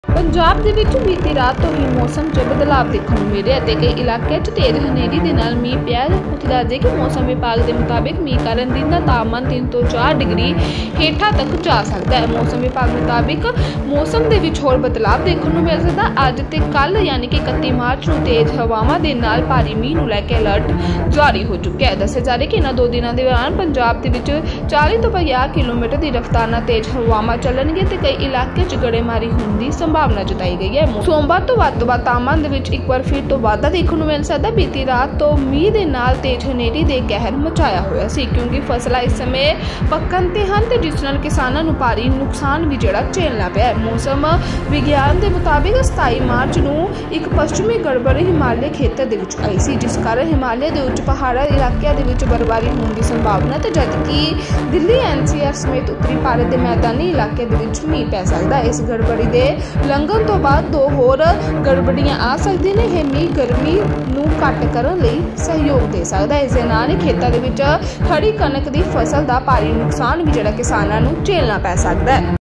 पंजाब ਦੇ ਵਿੱਚ ਬੀਤੀ ਰਾਤ ਤੋਂ ਹੀ ਮੌਸਮ 'ਚ ਬਦਲਾਅ ਦੇਖਣ ਨੂੰ ਮਿਲ ਰਿਹਾ ਤੇ ਕਈ ਇਲਾਕਿਆਂ 'ਚ ਤੇਜ਼ ਹਨੇਰੀ ਦੇ ਨਾਲ ਮੀਂਹ ਪਿਆ। ਦੱਸ ਦੇ ਕਿ ਮੌਸਮ ਵਿਭਾਗ ਦੇ ਮੁਤਾਬਿਕ ਮੀਂਹ ਕਾਰਨ ਦਿਨ ਦਾ ਤਾਪਮਾਨ 3 ਤੋਂ 4 ਡਿਗਰੀ ਹੇਠਾਂ ਤੱਕ ਜਾ ਸਕਦਾ ਹੈ। ਮੌਸਮ ਵਿਭਾਗ ਮੁਤਾਬਿਕ ਮੌਸਮ ਦੇ ਵਿੱਚ ਹੋਰ ਬਦਲਾਅ ਦੇਖਣ ਨੂੰ ਮਿਲ ਸਕਦਾ। ਅੱਜ ਤੇ ਕੱਲ ਯਾਨੀ ਕਿ 31 ਮਾਰਚ ਨੂੰ ਤੇਜ਼ ਹਵਾਵਾਂ ਦੇ ਨਾਲ ਭਾਰੀ ਮੀਂਹ ਨੂੰ ਲੈ ਕੇ ਅਲਰਟ ਜਾਰੀ ਹੋ ਚੁੱਕਿਆ ਹੈ। ਦੱਸਿਆ ਜਾ ਰਿਹਾ ਕਿ ਇਹਨਾਂ 2 ਦਿਨਾਂ ਦੇ ਦੌਰਾਨ ਪੰਜਾਬ ਦੇ ਵਿੱਚ 40 ਤੋਂ 50 ਕਿਲੋਮੀਟਰ ਦੀ ਰਫ਼ਤਾਰ ਨਾਲ ਤੇਜ਼ ਹਵਾਵਾਂ ਚੱਲਣਗੀਆਂ ਤੇ ਕਈ ਇਲਾਕਿਆਂ 'ਚ ਗੜੇਮਾਰੀ ਹੋਣ ਦੀ ਸੰਭਾਵਨਾ ਜਤਾਈ ਗਈ ਹੈ। ਸੋਮਵਾਰ ਤੋਂ ਵੱਧ ਤਾਪਮਾਨ ਦੇ ਵਿੱਚ ਇੱਕ ਵਾਰ ਫਿਰ ਤੋਂ ਵਾਧਾ ਦੇਖਣ ਨੂੰ ਮਿਲ ਸਕਦਾ। ਬੀਤੀ ਰਾਤ ਤੋਂ ਮੀਂਹ ਦੇ ਨਾਲ ਤੇਜ਼ ਹਨੇਰੀ ਦੇ ਕਹਿਰ ਮਚਾਇਆ ਹੋਇਆ ਸੀ ਕਿਉਂਕਿ ਫਸਲਾਂ ਇਸ ਸਮੇਂ ਪੱਕਣ ਤੇ ਹਨ ਤੇ ਜਿਸ ਨਾਲ ਕਿਸਾਨਾਂ ਨੂੰ ਭਾਰੀ ਨੁਕਸਾਨ ਵੀ ਜਿਹੜਾ ਝੇਲਣਾ ਪਿਆ। ਮੌਸਮ ਵਿਗਿਆਨ ਦੇ ਮੁਤਾਬਿਕ 27 ਮਾਰਚ ਨੂੰ ਇੱਕ ਪੱਛਮੀ ਗੜਬੜੀ ਹਿਮਾਲਿਆ ਖੇਤਰ ਦੇ ਵਿੱਚ ਆਈ ਸੀ ਜਿਸ ਕਾਰਨ ਹਿਮਾਲਿਆ ਦੇ ਉੱਚ ਪਹਾੜੀ ਇਲਾਕਿਆਂ ਦੇ ਵਿੱਚ ਬਰਫ਼ਬਾਰੀ ਹੋਣ ਦੀ ਸੰਭਾਵਨਾ ਤੇ ਜਦਕਿ ਦਿੱਲੀ NCR ਸਮੇਤ ਉੱਤਰੀ ਭਾਰਤ ਦੇ ਮੈਦਾਨੀ ਇਲਾਕਿਆਂ ਦੇ ਵਿੱਚ ਮੀਂਹ ਪੈ ਸਕਦਾ। ਇਸ ਗੜਬੜੀ ਦੇ ਲੰਘਣ ਤੋਂ ਬਾਅਦ 2 ਹੋਰ ਗੜਬੜੀਆਂ ਆ ਸਕਦੀਆਂ ਨੇ। ਇਹ ਮੀਂਹ ਗਰਮੀ ਨੂੰ ਘੱਟ ਕਰਨ ਲਈ ਸਹਿਯੋਗ ਦੇ ਸਕਦਾ। ਇਸ ਦੇ ਨਾਲ ਹੀ ਖੇਤਾਂ ਦੇ ਵਿੱਚ ਖੜੀ ਕਣਕ ਦੀ ਫਸਲ ਦਾ ਭਾਰੀ ਨੁਕਸਾਨ ਵੀ ਜਿਹੜਾ ਕਿਸਾਨਾਂ ਨੂੰ ਝੇਲਣਾ ਪੈ ਸਕਦਾ ਹੈ।